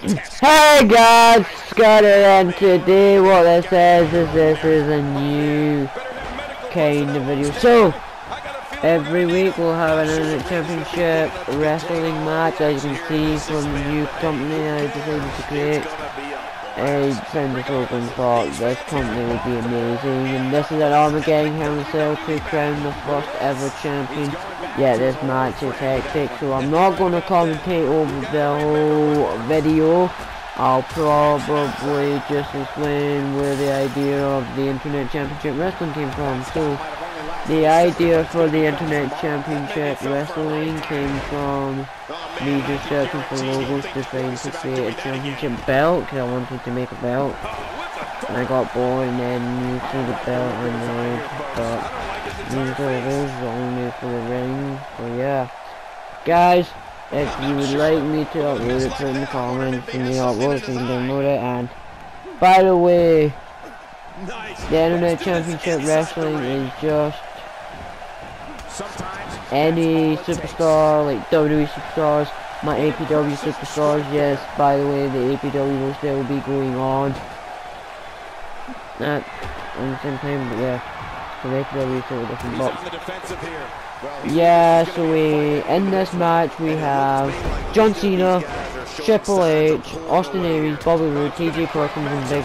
Hey guys, Scudder, and today what this is a new kind of video. So every week we'll have an internet championship wrestling match. As you can see from the new company I decided to create, I found this open thought this company would be amazing, and this is an Armageddon Hell in a Cell to crown the first ever champion. Yeah, this match is hectic, so I'm not going to commentate over the whole video. I'll probably just explain where the idea of the Internet Championship Wrestling came from. So, the idea for the Internet Championship Wrestling came from me just searching for logos to try to create a championship belt, because I wanted to make a belt. And I got bored and then used the belt and then but these are only for the ring. So yeah, guys, if you would like me to upload it, put in the comments and the upload so you can download it. And by the way, the Internet Championship Wrestling is just any superstar, like WWE superstars, my APW superstars. Yes, by the way, the APW will still be going on at the same time, but yeah, so the APW is still a different box. Yeah, so in this match we have John Cena, Triple H, Austin Aries, Bobby Roode, TJ Perkins, and Big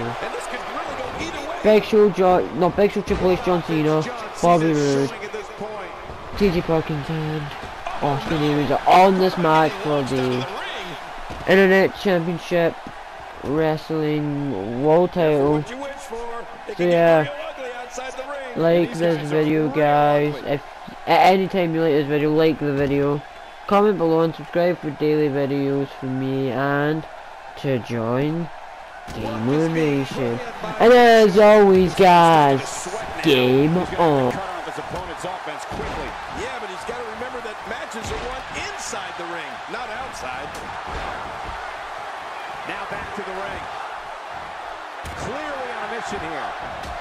Show. Big Show, Triple H, John Cena, Bobby Roode, TJ Perkins, and Austin Aries are on this match for the Internet Championship Wrestling World Title. So yeah, like this video, guys. If at any time you like this video, like the video, comment below and subscribe for daily videos from me and to join Gamer Nation. And as always, guys, game on. Yeah, but he's got to remember that matches are won inside the ring, not outside. Now back to the ring. Clearly on a mission here.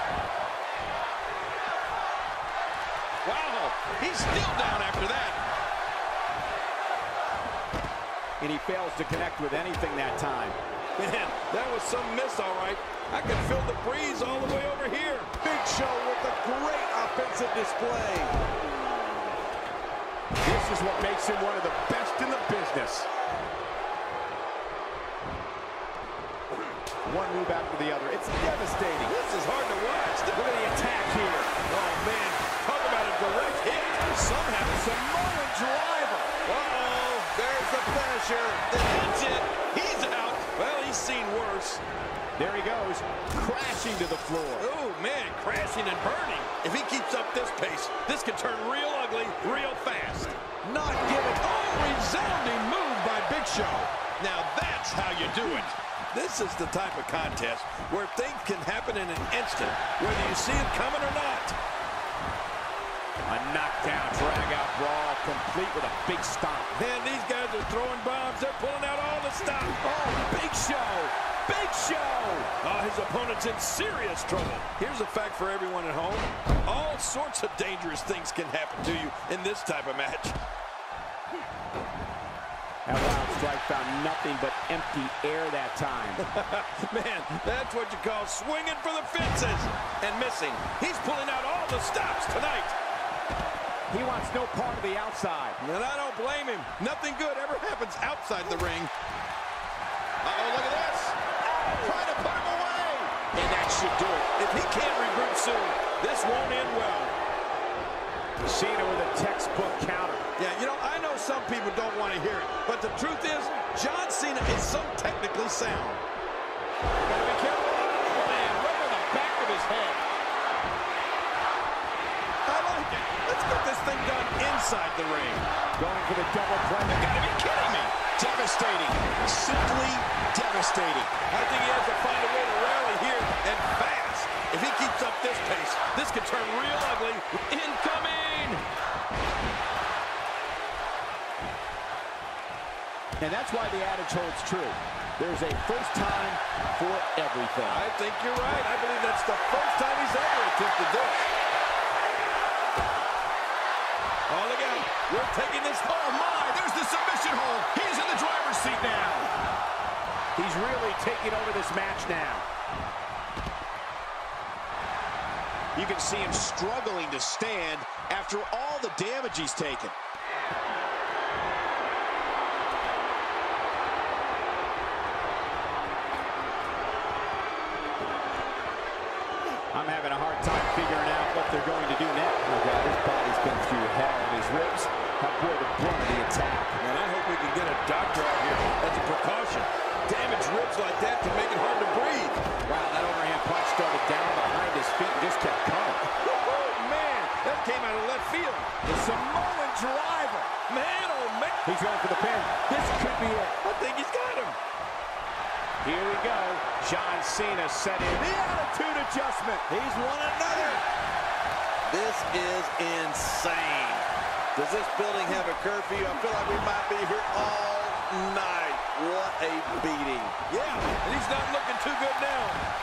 Wow, he's still down after that. And he fails to connect with anything that time. Man, that was some miss, all right. I can feel the breeze all the way over here. Big Show with a great offensive display. This is what makes him one of the best in the business. One move after the other. It's devastating. This is hard to watch. Look at the attack here. Oh, man. Talk about a direct hit. Somehow, Samoan driver. Uh-oh. There's the finisher. That's it. He's out. Well, he's seen worse. There he goes, crashing to the floor. Oh, man, crashing and burning. If he keeps up this pace, this could turn real ugly real fast. Not given. Oh, resounding move by Big Show. Now that's how you do it. This is the type of contest where things can happen in an instant, whether you see it coming or not. A knockdown, drag-out brawl, complete with a big stomp. Man, these guys are throwing bombs. They're pulling out all the stops. Oh, Big Show. Big Show! Oh, his opponent's in serious trouble. Here's a fact for everyone at home. All sorts of dangerous things can happen to you in this type of match. That wild strike found nothing but empty air that time. Man, that's what you call swinging for the fences and missing. He's pulling out all the stops tonight. He wants no part of the outside. And I don't blame him. Nothing good ever happens outside the ring. Uh-oh, look at this. Try to put him away. And that should do it. If he can't regroup soon, this won't end well. Cena with a textbook counter. Yeah, you know, I know some people don't want to hear it, but the truth is, John Cena is so technically sound. Gotta be careful. Man, right on the back of his head. I like it. Let's get this thing done inside the ring. Going for the double play. You gotta be kidding me. Devastating. Simply devastating. I think he has to find a way to rally here and fast. If he keeps up this pace, this could turn real ugly. Incoming! And that's why the adage holds true. There's a first time for everything. I think you're right. I believe that's the first time he's ever attempted this. Oh, look out. We're taking this. Oh, my. There's the submission hold. He's in the driver's seat now. He's really taking over this match now. You can see him struggling to stand after all the damage he's taken. I'm having a hard time figuring out what they're going to do next. Oh God, his body's been through hell, and his ribs have bore the brunt of the attack. And I hope we can get a doctor out here as a precaution. Damaged ribs like that can make it hard to breathe. Wow, that overhand punch started down behind his feet and just kept coming. Oh, man, that came out of left field. The Samoan driver. Man, oh, man. He's going for the pin. This could be it. I think he's got him. Here we go. John Cena set in the attitude adjustment. He's won another. This is insane. Does this building have a curfew? I feel like we might be here all night. What a beating. Yeah, and he's not looking too good now.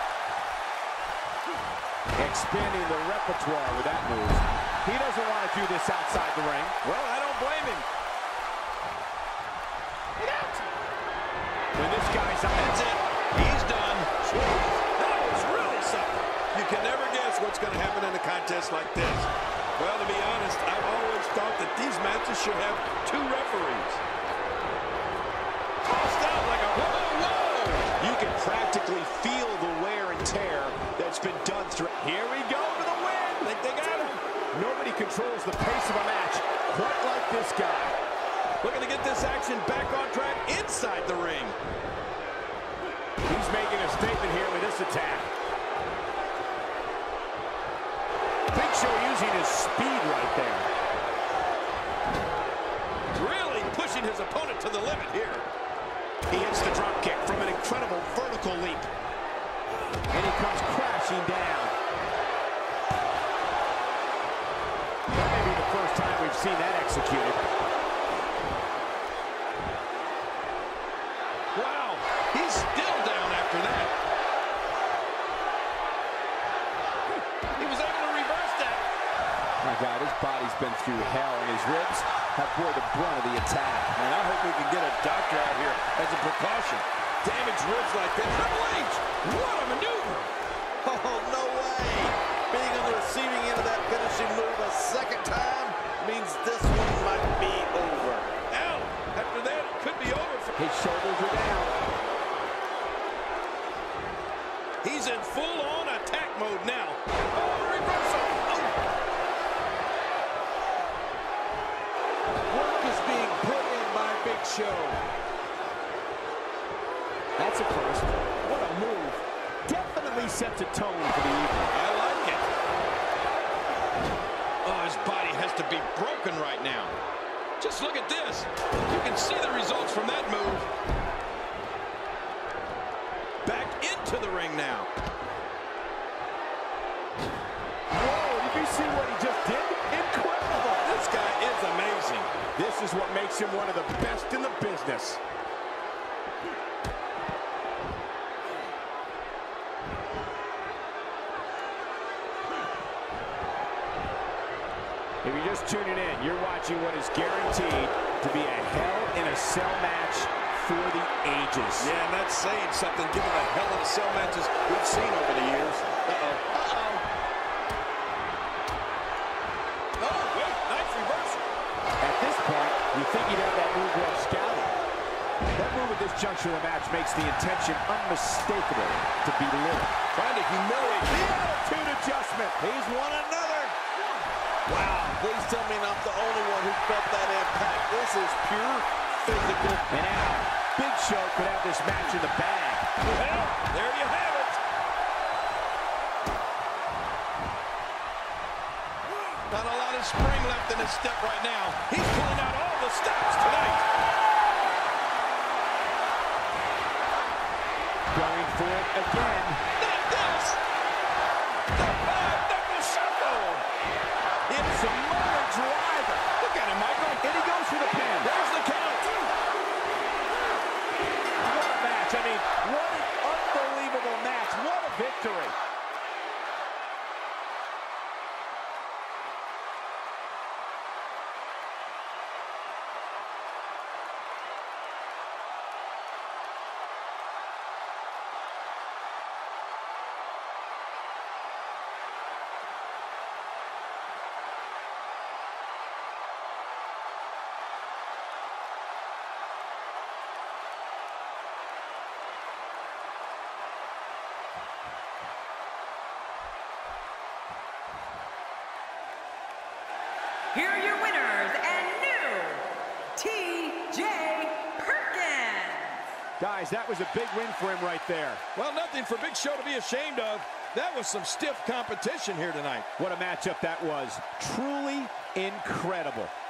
Expanding the repertoire with that move. He doesn't want to do this outside the ring. Well, I don't blame him. Get out! When this guy's up, That's it. He's done. That was really something. You can never guess what's going to happen in a contest like this. Well, to be honest, I've always thought that these matches should have two referees. Tossed out like a whoa. you can practically feel the wear and tear that's been done through. Here we go for the win. Think they got him. Nobody controls the pace of a match quite like this guy. Looking to get this action back on track inside the ring. He's making a statement here with this attack. Big Show using his speed right there. Really pushing his opponent to the limit here. He hits the drop kick from an incredible vertical leap. And he comes crashing down. That may be the first time we've seen that executed. Wow, he's still down after that. He was able to reverse that. My God, his body's been through hell, and his ribs have bore the brunt of the attack. And I hope we can get a doctor out here as a precaution. Damaged ribs like that. Triple H, what a maneuver. Oh, no way. Being on the receiving end of that finishing move a second time means this one might be over. Now, after that, it could be over. His shoulders are down. He's in full-on attack mode now. Oh, reversal. Oh. Work is being put in by Big Show. That's a first. What a move. Definitely sets a tone for the evening. I like it. Oh, his body has to be broken right now. Just look at this. You can see the results from that move. Back into the ring now. Whoa, did you see what he just did? Incredible. This guy is amazing. This is what makes him one of the best in the business. If you're just tuning in, you're watching what is guaranteed to be a Hell in a Cell match for the ages. Yeah, and that's saying something given the Hell in a Cell matches we've seen over the years. Oh, wait, nice reversal. At this point, you think you'd have that move well scouted. That move at this juncture of the match makes the intention unmistakable to belittle. Trying to humiliate The attitude adjustment. He's won another. Wow, please tell me I'm not the only one who felt that impact. This is pure physical. And now, Big Show could have this match in the bag. Well, there you have it. Not a lot of spring left in his step right now. He's pulling out all the stops tonight. Going for it again. Not this. The five-knuckle shuffle. It's Samoan driver. Look at him, Michael. And he goes for the pin. There's the count. What a match. I mean, what an unbelievable match. What a victory. here are your winners and new T.J. Perkins. Guys, that was a big win for him right there. Well, nothing for Big Show to be ashamed of. That was some stiff competition here tonight. What a matchup that was. Truly incredible.